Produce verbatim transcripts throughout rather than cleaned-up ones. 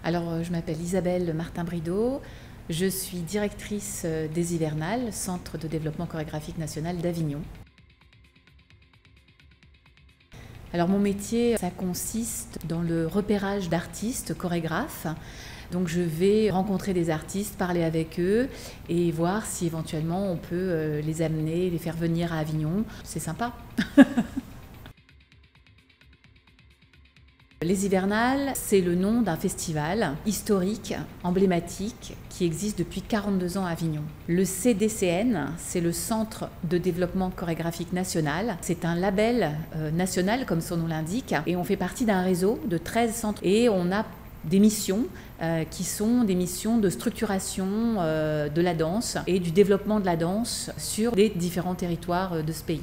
Alors, je m'appelle Isabelle Martin-Brideau, je suis directrice des Hivernales, Centre de développement chorégraphique national d'Avignon. Alors mon métier, ça consiste dans le repérage d'artistes, chorégraphes. Donc je vais rencontrer des artistes, parler avec eux et voir si éventuellement on peut les amener, les faire venir à Avignon. C'est sympa. Les Hivernales, c'est le nom d'un festival historique, emblématique, qui existe depuis quarante-deux ans à Avignon. Le C D C N, c'est le Centre de développement chorégraphique national. C'est un label euh, national, comme son nom l'indique, et on fait partie d'un réseau de treize centres. Et on a des missions euh, qui sont des missions de structuration euh, de la danse et du développement de la danse sur les différents territoires de ce pays.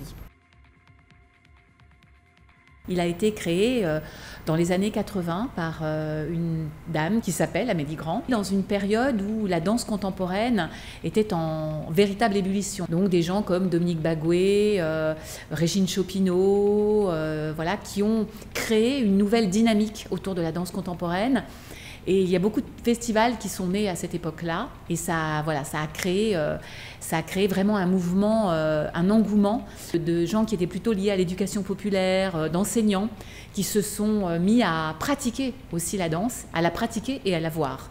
Il a été créé euh, dans les années quatre-vingt par euh, une dame qui s'appelle Amélie Grand, dans une période où la danse contemporaine était en véritable ébullition. Donc des gens comme Dominique Bagué, euh, Régine Chopineau, euh, voilà, qui ont créé une nouvelle dynamique autour de la danse contemporaine. Et il y a beaucoup de festivals qui sont nés à cette époque-là, et ça, voilà, ça a créé, euh, ça a créé vraiment un mouvement, euh, un engouement de gens qui étaient plutôt liés à l'éducation populaire, euh, d'enseignants, qui se sont euh, mis à pratiquer aussi la danse, à la pratiquer et à la voir.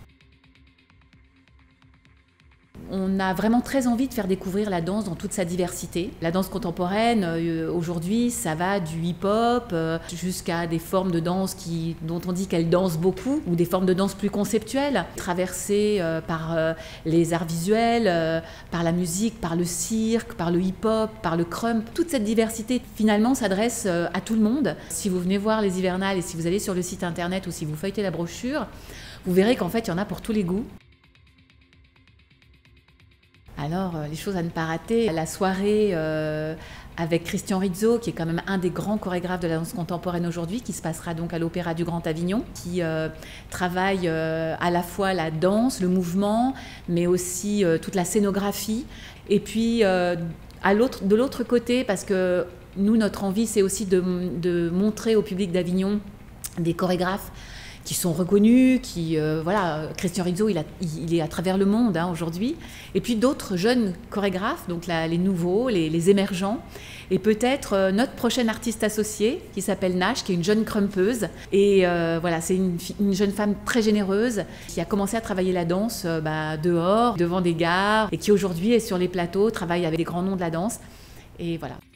On a vraiment très envie de faire découvrir la danse dans toute sa diversité. La danse contemporaine, euh, aujourd'hui, ça va du hip-hop euh, jusqu'à des formes de danse qui, dont on dit qu'elles dansent beaucoup, ou des formes de danse plus conceptuelles, traversées euh, par euh, les arts visuels, euh, par la musique, par le cirque, par le hip-hop, par le crump. Toute cette diversité, finalement, s'adresse euh, à tout le monde. Si vous venez voir les Hivernales et si vous allez sur le site internet ou si vous feuilletez la brochure, vous verrez qu'en fait, il y en a pour tous les goûts. Alors, les choses à ne pas rater, la soirée euh, avec Christian Rizzo, qui est quand même un des grands chorégraphes de la danse contemporaine aujourd'hui, qui se passera donc à l'Opéra du Grand Avignon, qui euh, travaille euh, à la fois la danse, le mouvement, mais aussi euh, toute la scénographie. Et puis, euh, à l'autre, de l'autre côté, parce que nous, notre envie, c'est aussi de, de montrer au public d'Avignon des chorégraphes qui sont reconnus, qui, euh, voilà, Christian Rizzo, il, a, il est à travers le monde hein, aujourd'hui, et puis d'autres jeunes chorégraphes, donc là, les nouveaux, les, les émergents, et peut-être euh, notre prochaine artiste associée, qui s'appelle Nash, qui est une jeune crumpeuse, et euh, voilà, c'est une, une jeune femme très généreuse, qui a commencé à travailler la danse euh, bah, dehors, devant des gares, et qui aujourd'hui est sur les plateaux, travaille avec des grands noms de la danse, et voilà.